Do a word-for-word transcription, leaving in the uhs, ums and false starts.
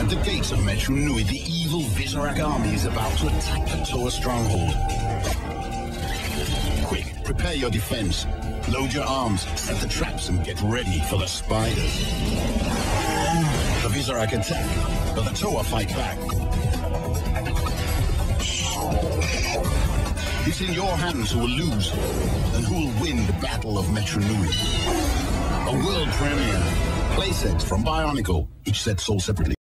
At the gates of Metru Nui, the evil Visorak army is about to attack the Toa stronghold. Quick, prepare your defense. Load your arms, set the traps, and get ready for the spiders. The Visorak attack, but the Toa fight back. It's in your hands who will lose, and who will win the Battle of Metru Nui. A world premiere. Playsets from BioMedia, each set sold separately.